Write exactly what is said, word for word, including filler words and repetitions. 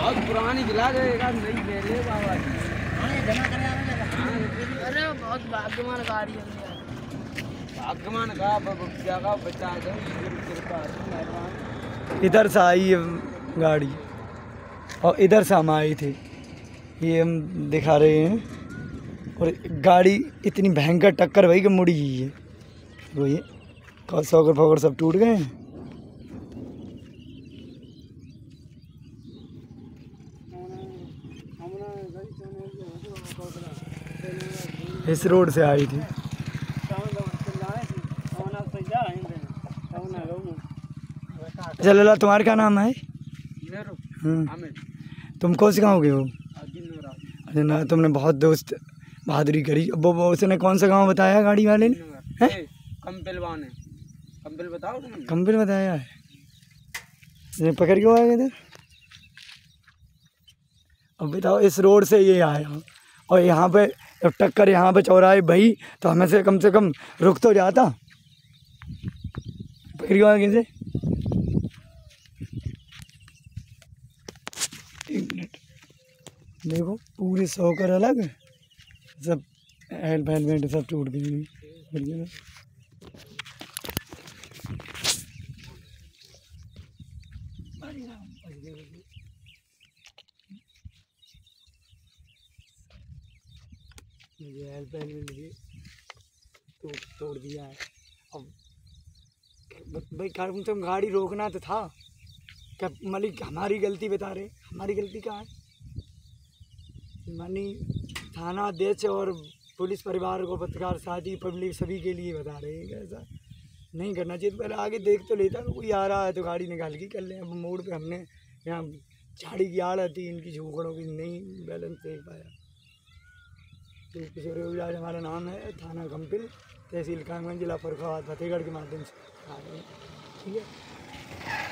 बहुत पुरानी गिला देगा नहीं ले ले बाबा जी। जमा करे आने लगा। अरे बहुत भाग्यवान गाड़ी है यार। भाग्यवान का क्या का बचा दो कृपा मेहरबान। इधर से आई है गाड़ी और इधर से हम आए थे, ये हम दिखा रहे हैं। और गाड़ी इतनी भयंकर टक्कर भाई कि मुड़ी ही है वो, ये सौकर फौकर सब टूट गए हैं। इस रोड से आई थी। अच्छा लला, तुम्हारा क्या नाम है? हाँ। तुम कौन से गाँव के हो? अच्छा ना, तुमने बहुत दोस्त बहादुरी करी। वो वो उसने कौन सा गांव बताया गाड़ी वाले ने? हैं? कंपिल वाने कंपिल बताओ तुमने। कंपिल बताया है। ये पकड़ के आया इधर। अब बताओ, इस रोड से ये आया और यहाँ पे जब टक्कर यहाँ पे चौराहे भाई तो हमें से कम से कम रुक तो जाता। पकड़ के आया कैसे? एक मिनट देखो, पूरे सौकर अलग सब हेल्प हेलमेट सब टूट गई। बढ़िया ना। मुझे हेल्प हेलमेट भी तो तोड़ दिया है। अब भाई कम से कम गाड़ी रोकना तो था। क्या मलिक हमारी गलती बता रहे? हमारी गलती कहाँ है? मानी थाना अध्यक्ष और पुलिस परिवार को, पत्रकार साथी, पब्लिक सभी के लिए बता रहे हैं कि ऐसा नहीं करना चाहिए। तो पहले आगे देख तो लेता, कोई आ रहा है तो गाड़ी निकाल के कर लें। अब मोड़ पे हमने यहाँ झाड़ी की आड़ आती इनकी झोंकड़ों की, नहीं बैलेंस देख पाया। तो किशोर आज हमारा नाम है, थाना कंपिल, तहसील कामगंज, जिला फर्रुखाबाद, फतेहगढ़ के माध्यम से आ रहे हैं। ठीक है।